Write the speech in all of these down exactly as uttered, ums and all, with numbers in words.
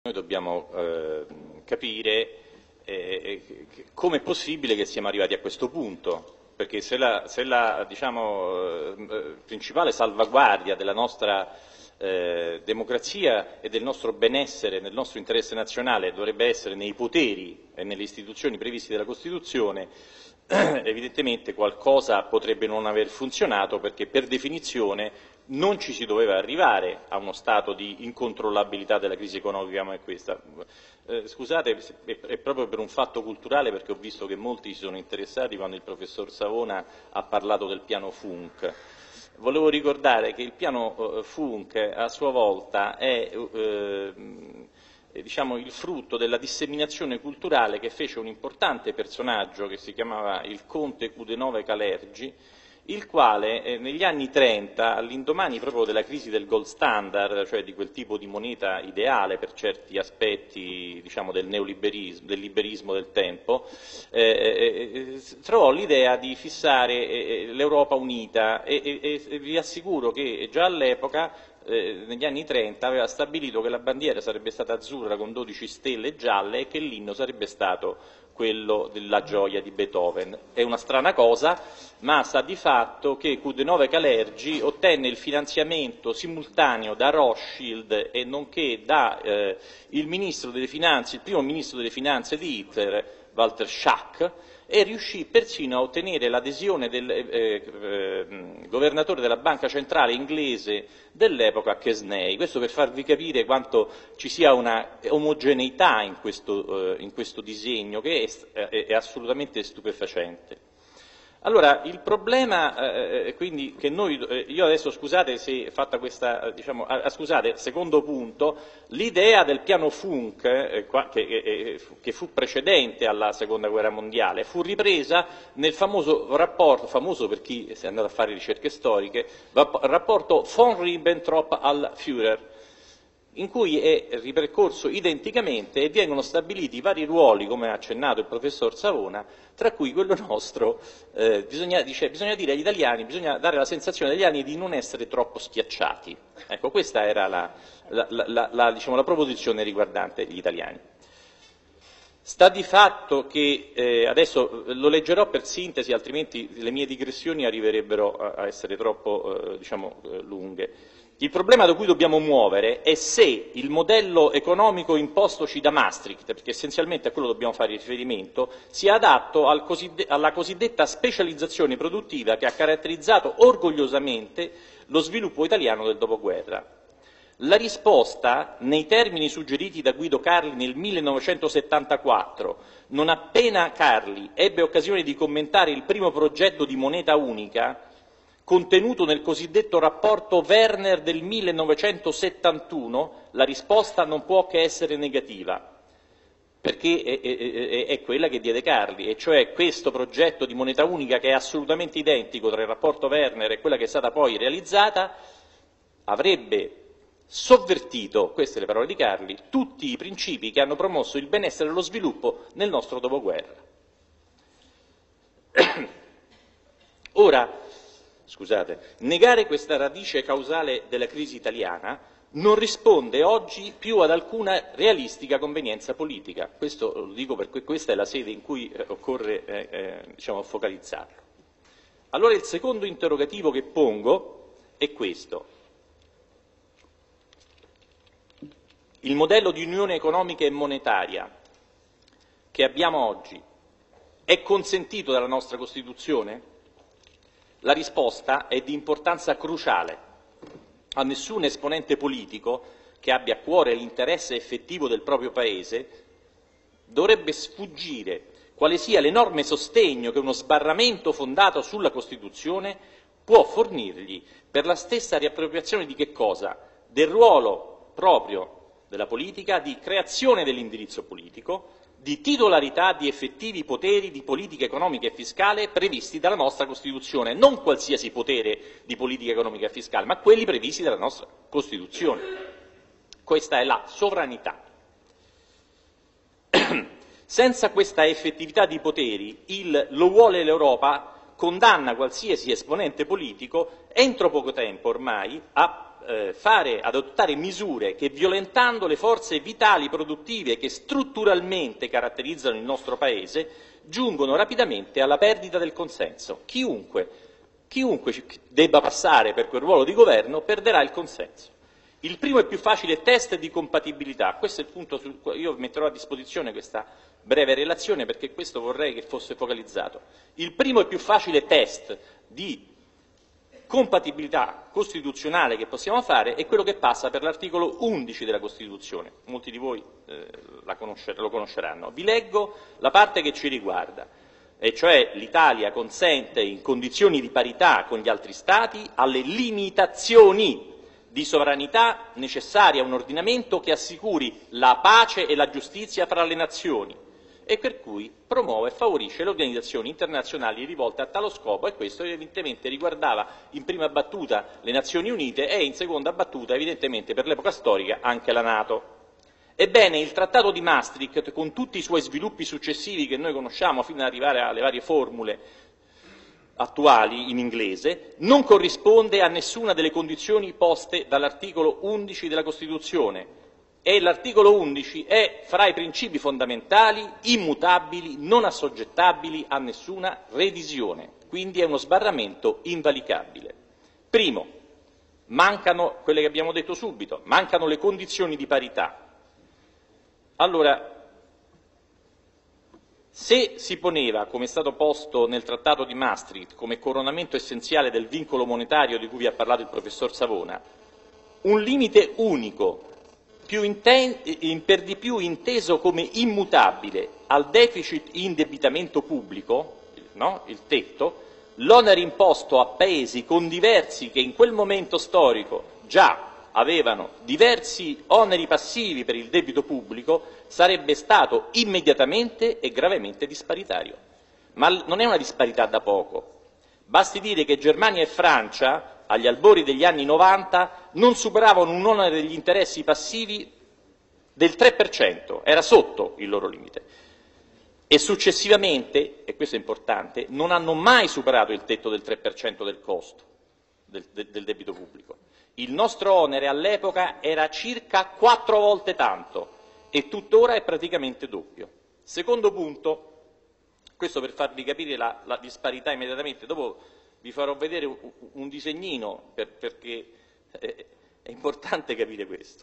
Noi dobbiamo eh, capire eh, come è possibile che siamo arrivati a questo punto, perché se la, se la diciamo, eh, principale salvaguardia della nostra eh, democrazia e del nostro benessere, del nostro interesse nazionale dovrebbe essere nei poteri e nelle istituzioni previsti dalla Costituzione, evidentemente qualcosa potrebbe non aver funzionato, perché per definizione non ci si doveva arrivare a uno stato di incontrollabilità della crisi economica come questa. Eh, scusate, è proprio per un fatto culturale, perché ho visto che molti si sono interessati quando il professor Savona ha parlato del piano Funk. Volevo ricordare che il piano eh, Funk a sua volta è eh, diciamo, il frutto della disseminazione culturale che fece un importante personaggio che si chiamava il conte Cudenove Calergi, il quale eh, negli anni trenta, all'indomani proprio della crisi del gold standard, cioè di quel tipo di moneta ideale per certi aspetti, diciamo, del neoliberismo, del liberismo del tempo, eh, eh, trovò l'idea di fissare eh, l'Europa unita e, e, e vi assicuro che già all'epoca, eh, negli anni trenta, aveva stabilito che la bandiera sarebbe stata azzurra con dodici stelle gialle e che l'inno sarebbe stato quello della gioia di Beethoven. È una strana cosa, ma sta di fatto che Cudenove Calergi ottenne il finanziamento simultaneo da Rothschild e nonché da eh, il ministro delle finanze, il primo ministro delle finanze di Hitler, Walter Schack, e riuscì persino a ottenere l'adesione del eh, eh, governatore della banca centrale inglese dell'epoca, Quesnay. Questo per farvi capire quanto ci sia una omogeneità in questo, eh, in questo disegno, che è, è, è assolutamente stupefacente. Allora, il problema eh, quindi che noi, eh, io adesso scusate se fatta questa, diciamo, ah, scusate, secondo punto, l'idea del piano Funk, eh, qua, che, eh, che fu precedente alla seconda guerra mondiale, fu ripresa nel famoso rapporto, famoso per chi si è andato a fare ricerche storiche, rapporto von Ribbentrop al Führer, in cui è ripercorso identicamente e vengono stabiliti vari ruoli, come ha accennato il professor Savona, tra cui quello nostro, eh, bisogna, dice, bisogna dire agli italiani, bisogna dare la sensazione agli italiani di non essere troppo schiacciati. Ecco, questa era la, la, la, la, diciamo, la proposizione riguardante gli italiani. Sta di fatto che, eh, adesso lo leggerò per sintesi, altrimenti le mie digressioni arriverebbero a, a essere troppo eh, diciamo, eh, lunghe. Il problema da cui dobbiamo muovere è se il modello economico impostoci da Maastricht, perché essenzialmente a quello dobbiamo fare riferimento, sia adatto al coside- alla cosiddetta specializzazione produttiva che ha caratterizzato orgogliosamente lo sviluppo italiano del dopoguerra. La risposta, nei termini suggeriti da Guido Carli nel millenovecentosettantaquattro, non appena Carli ebbe occasione di commentare il primo progetto di moneta unica, contenuto nel cosiddetto rapporto Werner del millenovecentosettantuno, la risposta non può che essere negativa, perché è, è, è quella che diede Carli, e cioè questo progetto di moneta unica, che è assolutamente identico tra il rapporto Werner e quella che è stata poi realizzata, avrebbe sovvertito, queste le parole di Carli, tutti i principi che hanno promosso il benessere e lo sviluppo nel nostro dopoguerra. Ora, scusate, negare questa radice causale della crisi italiana non risponde oggi più ad alcuna realistica convenienza politica. Questo lo dico perché questa è la sede in cui eh, occorre eh, eh, diciamo, focalizzarlo. Allora il secondo interrogativo che pongo è questo. Il modello di unione economica e monetaria che abbiamo oggi è consentito dalla nostra Costituzione? La risposta è di importanza cruciale. A nessun esponente politico che abbia a cuore l'interesse effettivo del proprio Paese dovrebbe sfuggire quale sia l'enorme sostegno che uno sbarramento fondato sulla Costituzione può fornirgli per la stessa riappropriazione di che cosa? Del ruolo proprio della politica, di creazione dell'indirizzo politico, di titolarità di effettivi poteri di politica economica e fiscale previsti dalla nostra Costituzione, non qualsiasi potere di politica economica e fiscale, ma quelli previsti dalla nostra Costituzione. Questa è la sovranità. Senza questa effettività di poteri, il lo vuole l'Europa condanna qualsiasi esponente politico, entro poco tempo ormai, a a eh, fare, ad adottare misure che, violentando le forze vitali produttive che strutturalmente caratterizzano il nostro Paese, giungono rapidamente alla perdita del consenso. Chiunque, chiunque debba passare per quel ruolo di governo perderà il consenso. Il primo e più facile test di compatibilità, questo è il punto sul quale io metterò a disposizione questa breve relazione perché questo vorrei che fosse focalizzato. Il primo e più facile test di compatibilità costituzionale che possiamo fare è quello che passa per l'articolo undici della Costituzione. Molti di voi eh, la conoscer- lo conosceranno. Vi leggo la parte che ci riguarda, e cioè l'Italia consente in condizioni di parità con gli altri Stati alle limitazioni di sovranità necessarie a un ordinamento che assicuri la pace e la giustizia fra le nazioni e per cui promuove e favorisce le organizzazioni internazionali rivolte a talo scopo, e questo evidentemente riguardava in prima battuta le Nazioni Unite e in seconda battuta evidentemente per l'epoca storica anche la NATO. Ebbene, il Trattato di Maastricht, con tutti i suoi sviluppi successivi che noi conosciamo fino ad arrivare alle varie formule attuali in inglese, non corrisponde a nessuna delle condizioni poste dall'articolo undici della Costituzione, e l'articolo undici è fra i principi fondamentali immutabili, non assoggettabili a nessuna revisione, quindi è uno sbarramento invalicabile. Primo, mancano quelle che abbiamo detto subito, mancano le condizioni di parità. Allora, se si poneva, come è stato posto nel Trattato di Maastricht, come coronamento essenziale del vincolo monetario di cui vi ha parlato il professor Savona, un limite unico, più inten- per di più inteso come immutabile al deficit indebitamento pubblico, no? Il tetto, l'onere imposto a paesi con diversi che in quel momento storico già avevano diversi oneri passivi per il debito pubblico, sarebbe stato immediatamente e gravemente disparitario. Ma non è una disparità da poco. Basti dire che Germania e Francia, agli albori degli anni novanta, non superavano un onere degli interessi passivi del tre per cento, era sotto il loro limite. E successivamente, e questo è importante, non hanno mai superato il tetto del tre per cento del costo del, del, del debito pubblico. Il nostro onere all'epoca era circa quattro volte tanto e tuttora è praticamente doppio. Secondo punto, questo per farvi capire la, la disparità immediatamente, dopo vi farò vedere un, un disegnino per, perché è, è importante capire questo.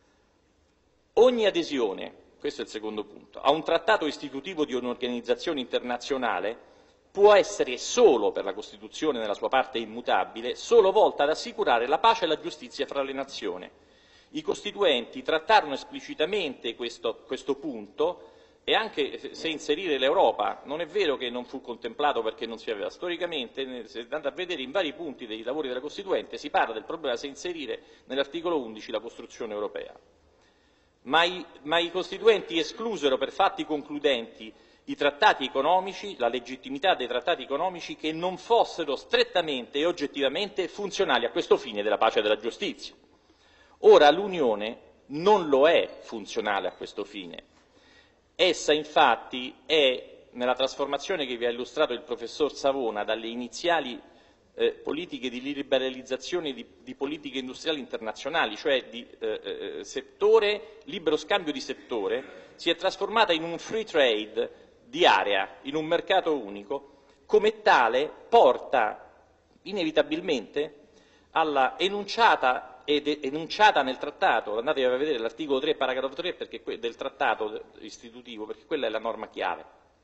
Ogni adesione, questo è il secondo punto, a un trattato istitutivo di un'organizzazione internazionale può essere solo, per la Costituzione nella sua parte immutabile, solo volta ad assicurare la pace e la giustizia fra le nazioni. I Costituenti trattarono esplicitamente questo, questo punto, e anche se inserire l'Europa non è vero che non fu contemplato perché non si aveva. Storicamente, se andate a vedere in vari punti dei lavori della Costituente, si parla del problema se inserire nell'articolo undici la costruzione europea. Ma i, ma i Costituenti esclusero per fatti concludenti i trattati economici, la legittimità dei trattati economici che non fossero strettamente e oggettivamente funzionali a questo fine della pace e della giustizia. Ora l'Unione non lo è funzionale a questo fine. Essa infatti è, nella trasformazione che vi ha illustrato il professor Savona, dalle iniziali eh, politiche di liberalizzazione di, di politiche industriali internazionali, cioè di eh, eh, settore, libero scambio di settore, si è trasformata in un free trade di area, in un mercato unico, come tale porta inevitabilmente alla enunciata ed enunciata nel trattato, andate a vedere l'articolo tre, paragrafo tre perché, del trattato istitutivo, perché quella è la norma chiave.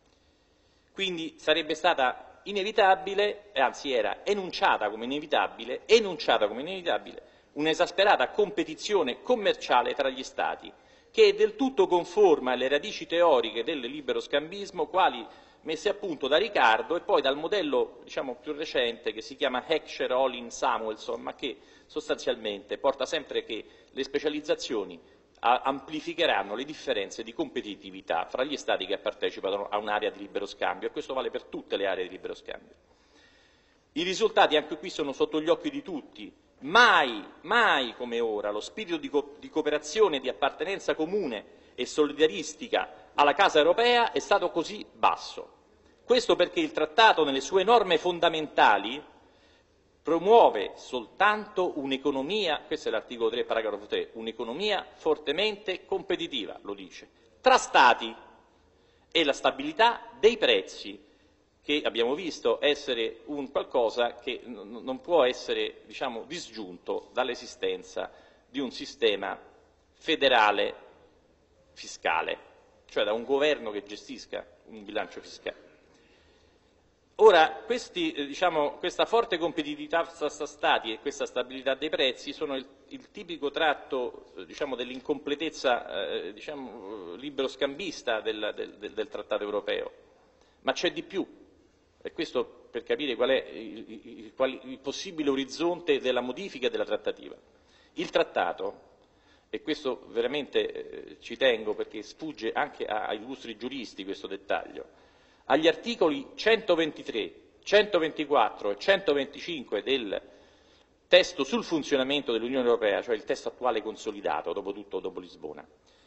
Quindi sarebbe stata inevitabile, anzi era enunciata come inevitabile, enunciata come inevitabile, un'esasperata competizione commerciale tra gli Stati, che è del tutto conforme alle radici teoriche del libero scambismo, quali messe a punto da Ricardo e poi dal modello diciamo, più recente che si chiama Heckscher-Ohlin-Samuelson, ma che sostanzialmente porta sempre che le specializzazioni amplificheranno le differenze di competitività fra gli Stati che partecipano a un'area di libero scambio, e questo vale per tutte le aree di libero scambio. I risultati anche qui sono sotto gli occhi di tutti. Mai, mai come ora lo spirito di, co- di cooperazione, di appartenenza comune e solidaristica alla Casa europea è stato così basso. Questo perché il trattato nelle sue norme fondamentali promuove soltanto un'economia, questo è l'articolo tre, paragrafo tre, un'economia fortemente competitiva, lo dice, tra Stati, e la stabilità dei prezzi, che abbiamo visto essere un qualcosa che non può essere, diciamo, disgiunto dall'esistenza di un sistema federale fiscale, cioè da un governo che gestisca un bilancio fiscale. Ora, questi, eh, diciamo, questa forte competitività tra Stati e questa stabilità dei prezzi sono il, il tipico tratto, eh, diciamo, dell'incompletezza eh, diciamo, libero-scambista del, del, del Trattato europeo, ma c'è di più, e questo per capire qual è il, il, il, il possibile orizzonte della modifica della trattativa. Il Trattato, e questo veramente eh, ci tengo perché sfugge anche ai illustri giuristi questo dettaglio, agli articoli centoventitré, centoventiquattro e centoventicinque del testo sul funzionamento dell'Unione Europea, cioè il testo attuale consolidato, dopo tutto dopo Lisbona,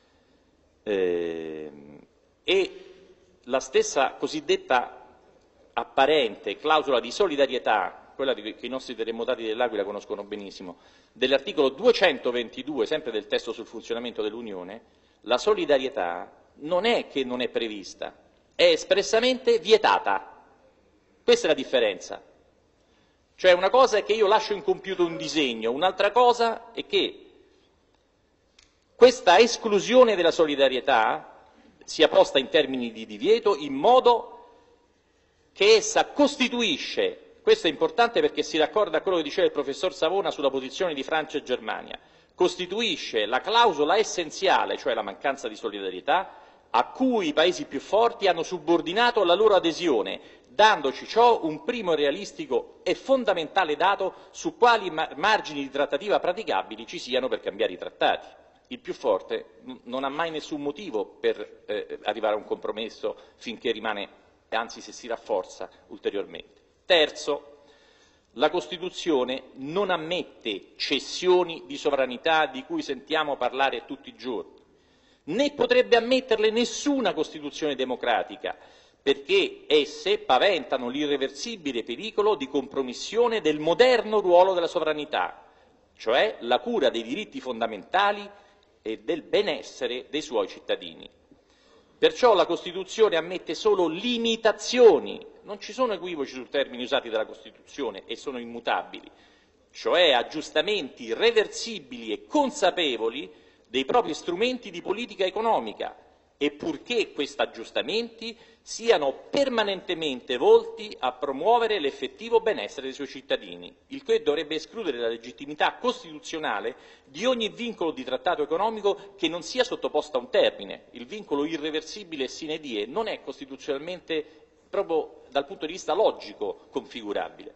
eh, e la stessa cosiddetta apparente clausola di solidarietà, quella che i nostri terremotati dell'Aquila conoscono benissimo, dell'articolo duecentoventidue, sempre del testo sul funzionamento dell'Unione, la solidarietà non è che non è prevista, è espressamente vietata. Questa è la differenza. Cioè una cosa è che io lascio incompiuto un disegno, un'altra cosa è che questa esclusione della solidarietà sia posta in termini di divieto in modo che essa costituisce, questo è importante perché si raccorda a quello che diceva il professor Savona sulla posizione di Francia e Germania, costituisce la clausola essenziale, cioè la mancanza di solidarietà, a cui i paesi più forti hanno subordinato la loro adesione, dandoci ciò un primo realistico e fondamentale dato su quali margini di trattativa praticabili ci siano per cambiare i trattati. Il più forte non ha mai nessun motivo per eh, arrivare a un compromesso finché rimane, anzi se si rafforza ulteriormente. Terzo, la Costituzione non ammette cessioni di sovranità di cui sentiamo parlare tutti i giorni, né potrebbe ammetterle nessuna Costituzione democratica, perché esse paventano l'irreversibile pericolo di compromissione del moderno ruolo della sovranità, cioè la cura dei diritti fondamentali e del benessere dei suoi cittadini. Perciò la Costituzione ammette solo limitazioni, non ci sono equivoci sui termini usati dalla Costituzione e sono immutabili, cioè aggiustamenti reversibili e consapevoli dei propri strumenti di politica economica, e purché questi aggiustamenti siano permanentemente volti a promuovere l'effettivo benessere dei suoi cittadini, il che dovrebbe escludere la legittimità costituzionale di ogni vincolo di trattato economico che non sia sottoposto a un termine. Il vincolo irreversibile sine die non è costituzionalmente, proprio dal punto di vista logico, configurabile.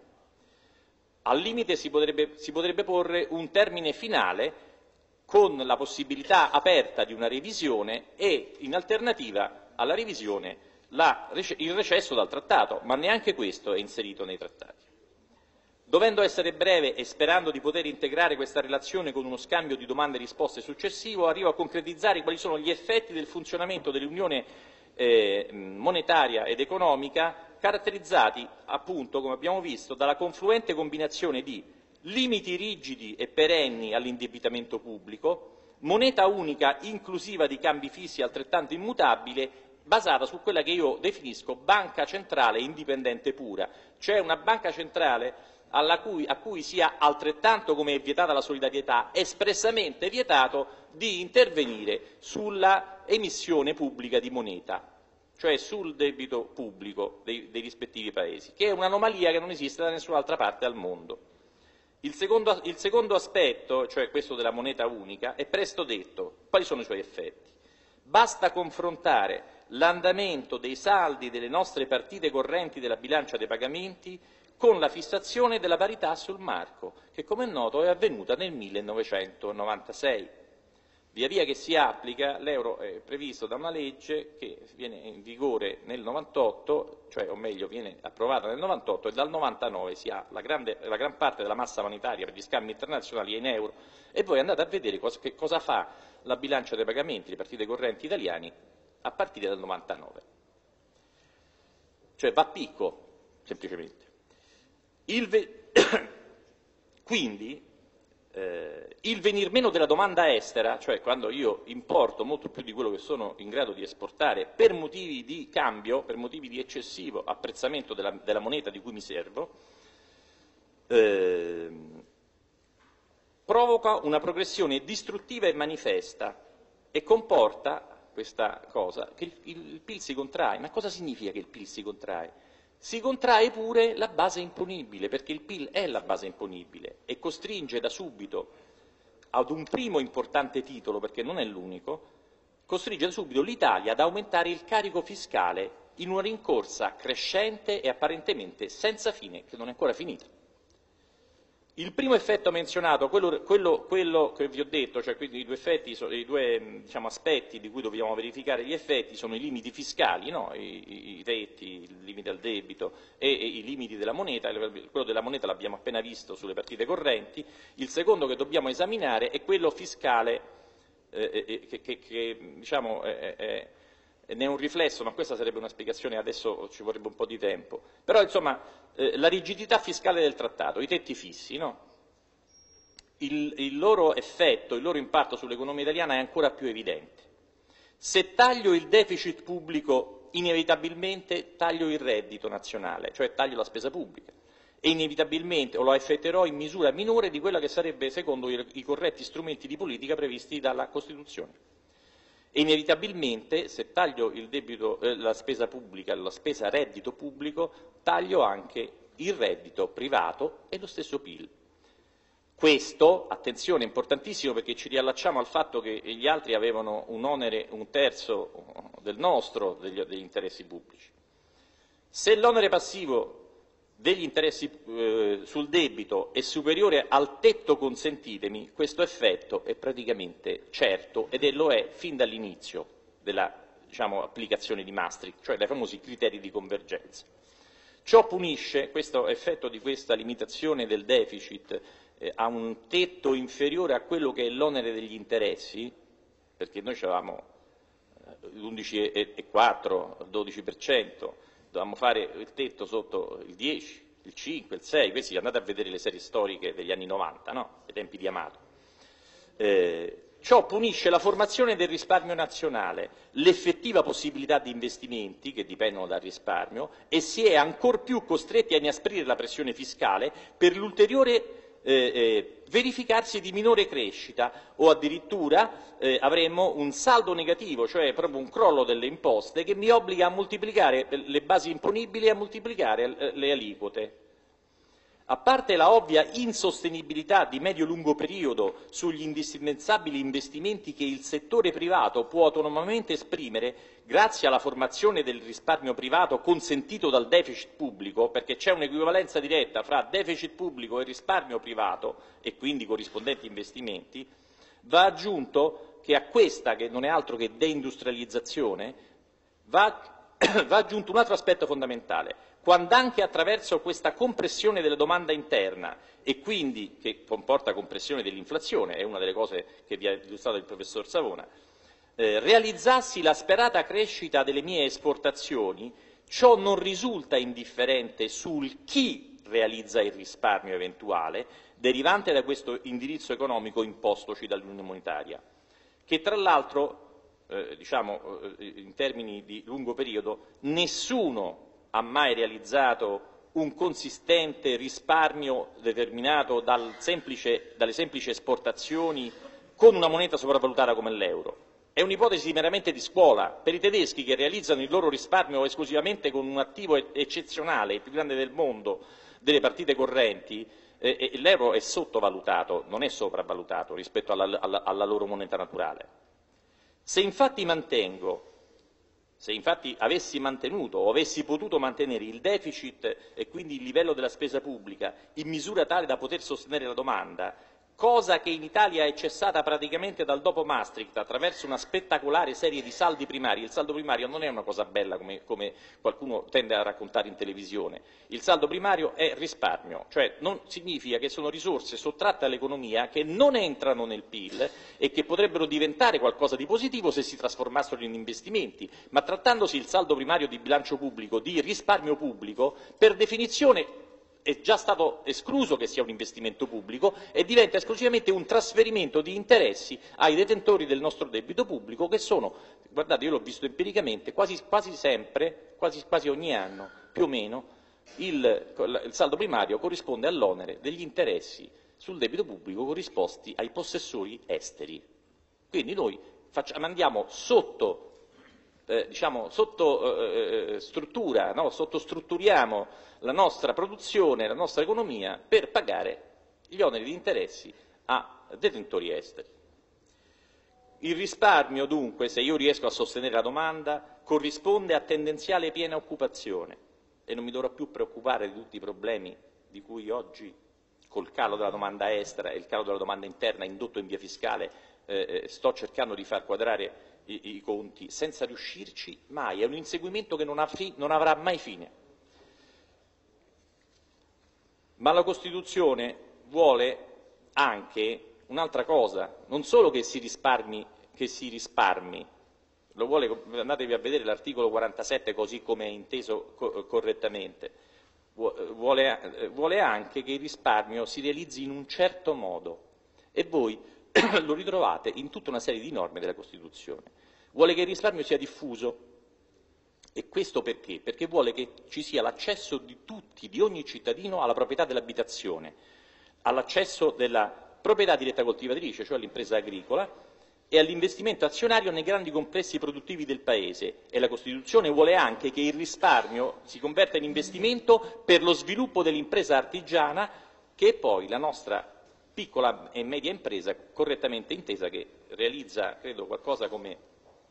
Al limite si potrebbe, si potrebbe porre un termine finale con la possibilità aperta di una revisione e, in alternativa alla revisione, la, il recesso dal trattato, ma neanche questo è inserito nei trattati. Dovendo essere breve e sperando di poter integrare questa relazione con uno scambio di domande e risposte successivo, arrivo a concretizzare quali sono gli effetti del funzionamento dell'Unione eh, monetaria ed economica, caratterizzati, appunto, come abbiamo visto, dalla confluente combinazione di limiti rigidi e perenni all'indebitamento pubblico, moneta unica inclusiva di cambi fissi altrettanto immutabile, basata su quella che io definisco banca centrale indipendente pura, cioè una banca centrale alla cui, a cui sia altrettanto come è vietata la solidarietà, espressamente vietato di intervenire sulla emissione pubblica di moneta, cioè sul debito pubblico dei, dei rispettivi paesi, che è un'anomalia che non esiste da nessun'altra parte al mondo. Il secondo, il secondo aspetto, cioè questo della moneta unica, è presto detto. Quali sono i suoi effetti? Basta confrontare l'andamento dei saldi delle nostre partite correnti della bilancia dei pagamenti con la fissazione della parità sul marco, che come è noto è avvenuta nel millenovecentonovantasei. Via via che si applica, l'euro è previsto da una legge che viene in vigore nel novantotto, cioè o meglio viene approvata nel novantotto, e dal novantanove si ha la, grande, la gran parte della massa monetaria per gli scambi internazionali è in euro, e voi andate a vedere cosa, che cosa fa la bilancia dei pagamenti, le partite correnti italiani a partire dal novantanove. Cioè va a picco, semplicemente. Il ve... Quindi eh, il venir meno della domanda estera, cioè quando io importo molto più di quello che sono in grado di esportare per motivi di cambio, per motivi di eccessivo apprezzamento della, della moneta di cui mi servo, eh, provoca una progressione distruttiva e manifesta e comporta questa cosa che il, il P I L si contrae. Ma cosa significa che il P I L si contrae? Si contrae pure la base imponibile, perché il P I L è la base imponibile e costringe da subito ad un primo importante titolo, perché non è l'unico, costringe da subito l'Italia ad aumentare il carico fiscale in una rincorsa crescente e apparentemente senza fine, che non è ancora finita. Il primo effetto menzionato, quello, quello, quello che vi ho detto, cioè quindi i due, effetti, i due diciamo, aspetti di cui dobbiamo verificare gli effetti sono i limiti fiscali, no? I, i tetti, il limite al debito e, e i limiti della moneta. Quello della moneta l'abbiamo appena visto sulle partite correnti. Il secondo che dobbiamo esaminare è quello fiscale eh, che, che, che diciamo, è, è, ne è un riflesso, ma questa sarebbe una spiegazione, adesso ci vorrebbe un po' di tempo. Però insomma eh, la rigidità fiscale del trattato, i tetti fissi, no? il, il loro effetto, il loro impatto sull'economia italiana è ancora più evidente. Se taglio il deficit pubblico, inevitabilmente taglio il reddito nazionale, cioè taglio la spesa pubblica, e inevitabilmente o lo effetterò in misura minore di quella che sarebbe secondo i, i corretti strumenti di politica previsti dalla Costituzione. E inevitabilmente, se taglio il debito, eh, la spesa pubblica, la spesa reddito pubblico, taglio anche il reddito privato e lo stesso P I L. Questo, attenzione, è importantissimo perché ci riallacciamo al fatto che gli altri avevano un onere un terzo del nostro degli, degli interessi pubblici. Se l'onere passivo degli interessi eh, sul debito è superiore al tetto consentitemi, questo effetto è praticamente certo ed è, lo è fin dall'inizio della diciamo, applicazione di Maastricht, cioè dai famosi criteri di convergenza. Ciò punisce, questo effetto di questa limitazione del deficit eh, a un tetto inferiore a quello che è l'onere degli interessi, perché noi avevamo eh, l'undici virgola quattro, il dodici per cento, dovevamo fare il tetto sotto il dieci, il cinque, il sei, questi andate a vedere le serie storiche degli anni novanta, no? Ai tempi di Amato. Eh, ciò punisce la formazione del risparmio nazionale, l'effettiva possibilità di investimenti che dipendono dal risparmio e si è ancor più costretti a inasprire la pressione fiscale per l'ulteriore Eh, eh, verificarsi di minore crescita o addirittura eh, avremmo un saldo negativo, cioè proprio un crollo delle imposte che mi obbliga a moltiplicare le basi imponibili e a moltiplicare eh, le aliquote. A parte la ovvia insostenibilità di medio-lungo periodo sugli indispensabili investimenti che il settore privato può autonomamente esprimere grazie alla formazione del risparmio privato consentito dal deficit pubblico, perché c'è un'equivalenza diretta fra deficit pubblico e risparmio privato e quindi corrispondenti investimenti, va aggiunto che a questa, che non è altro che deindustrializzazione, va, va aggiunto un altro aspetto fondamentale. Quando anche attraverso questa compressione della domanda interna e quindi che comporta compressione dell'inflazione, è una delle cose che vi ha illustrato il professor Savona, eh, realizzassi la sperata crescita delle mie esportazioni, ciò non risulta indifferente sul chi realizza il risparmio eventuale derivante da questo indirizzo economico impostoci dall'Unione Monetaria, che tra l'altro, eh, diciamo, eh, in termini di lungo periodo, nessuno ha mai realizzato un consistente risparmio determinato dal semplice, dalle semplici esportazioni con una moneta sopravvalutata come l'euro. È un'ipotesi meramente di scuola. Per i tedeschi che realizzano il loro risparmio esclusivamente con un attivo eccezionale, il più grande del mondo, delle partite correnti, eh, l'euro è sottovalutato, non è sopravvalutato rispetto alla, alla, alla loro moneta naturale. Se infatti mantengo Se infatti avessi mantenuto o avessi potuto mantenere il deficit e quindi il livello della spesa pubblica in misura tale da poter sostenere la domanda, cosa che in Italia è cessata praticamente dal dopo Maastricht attraverso una spettacolare serie di saldi primari. Il saldo primario non è una cosa bella come, come qualcuno tende a raccontare in televisione. Il saldo primario è risparmio, cioè non significa che sono risorse sottratte all'economia che non entrano nel P I L e che potrebbero diventare qualcosa di positivo se si trasformassero in investimenti, ma trattandosi il saldo primario di bilancio pubblico di risparmio pubblico, per definizione è già stato escluso che sia un investimento pubblico e diventa esclusivamente un trasferimento di interessi ai detentori del nostro debito pubblico, che sono, guardate, io l'ho visto empiricamente, quasi, quasi sempre, quasi, quasi ogni anno, più o meno, il, il saldo primario corrisponde all'onere degli interessi sul debito pubblico corrisposti ai possessori esteri. Quindi noi facciamo, andiamo sotto Eh, diciamo, sotto eh, struttura, no? sottostrutturiamo la nostra produzione, la nostra economia per pagare gli oneri di interessi a detentori esteri. Il risparmio, dunque, se io riesco a sostenere la domanda, corrisponde a tendenziale piena occupazione e non mi dovrò più preoccupare di tutti i problemi di cui oggi, col calo della domanda estera e il calo della domanda interna indotto in via fiscale, eh, sto cercando di far quadrare I, i conti senza riuscirci mai, è un inseguimento che non, ha fi, non avrà mai fine. Ma la Costituzione vuole anche un'altra cosa, non solo che si risparmi, che si risparmi, lo vuole, andatevi a vedere l'articolo quarantasette così come è inteso co correttamente, vuole, vuole anche che il risparmio si realizzi in un certo modo e voi lo ritrovate in tutta una serie di norme della Costituzione. Vuole che il risparmio sia diffuso, e questo perché? Perché vuole che ci sia l'accesso di tutti, di ogni cittadino, alla proprietà dell'abitazione, all'accesso della proprietà diretta coltivatrice, cioè all'impresa agricola, e all'investimento azionario nei grandi complessi produttivi del Paese. E la Costituzione vuole anche che il risparmio si converta in investimento per lo sviluppo dell'impresa artigiana, che è poi la nostra piccola e media impresa, correttamente intesa, che realizza, credo, qualcosa come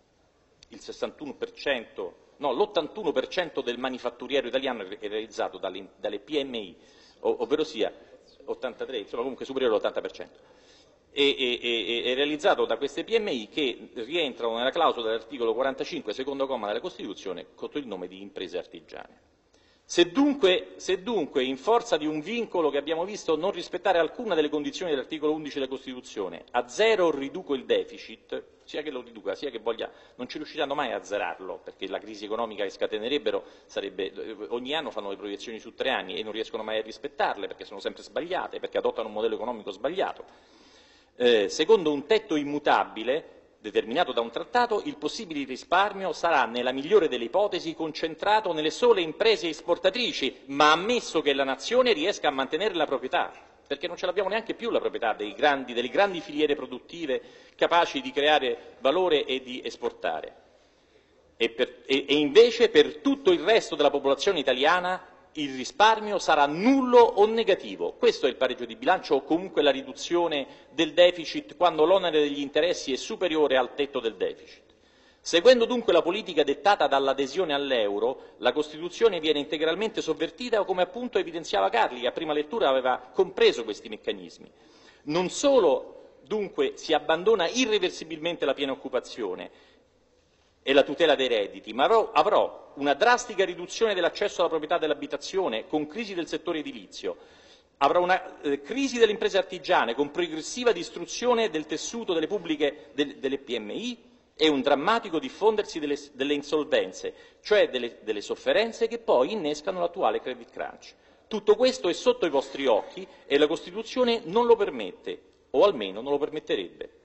il sessantuno per cento, no, l'ottantuno per cento del manifatturiero italiano è realizzato dalle, dalle P M I, ovvero sia ottantatré, insomma comunque superiore all'ottanta per cento. È, è, è, è realizzato da queste P M I che rientrano nella clausola dell'articolo quarantacinque, secondo comma della Costituzione, sotto il nome di imprese artigiane. Se dunque, se dunque, in forza di un vincolo che abbiamo visto non rispettare alcuna delle condizioni dell'articolo undici della Costituzione, a zero riduco il deficit, sia che lo riduca, sia che voglia, non ci riusciranno mai a zerarlo, perché la crisi economica che scatenerebbero sarebbe, ogni anno fanno le proiezioni su tre anni e non riescono mai a rispettarle, perché sono sempre sbagliate, perché adottano un modello economico sbagliato. Eh, secondo un tetto immutabile, determinato da un trattato, il possibile risparmio sarà, nella migliore delle ipotesi, concentrato nelle sole imprese esportatrici, ma ammesso che la nazione riesca a mantenere la proprietà, perché non ce l'abbiamo neanche più la proprietà dei grandi, delle grandi filiere produttive capaci di creare valore e di esportare. E, per, e, e invece per tutto il resto della popolazione italiana il risparmio sarà nullo o negativo. Questo è il pareggio di bilancio o comunque la riduzione del deficit quando l'onere degli interessi è superiore al tetto del deficit. Seguendo dunque la politica dettata dall'adesione all'euro, la Costituzione viene integralmente sovvertita, come appunto evidenziava Carli, che a prima lettura aveva compreso questi meccanismi. Non solo dunque si abbandona irreversibilmente la piena occupazione e la tutela dei redditi, ma avrò, avrò una drastica riduzione dell'accesso alla proprietà dell'abitazione con crisi del settore edilizio, avrà una eh, crisi delle imprese artigiane con progressiva distruzione del tessuto delle pubbliche de, delle P M I e un drammatico diffondersi delle, delle insolvenze, cioè delle, delle sofferenze che poi innescano l'attuale credit crunch. Tutto questo è sotto i vostri occhi e la Costituzione non lo permette, o almeno non lo permetterebbe.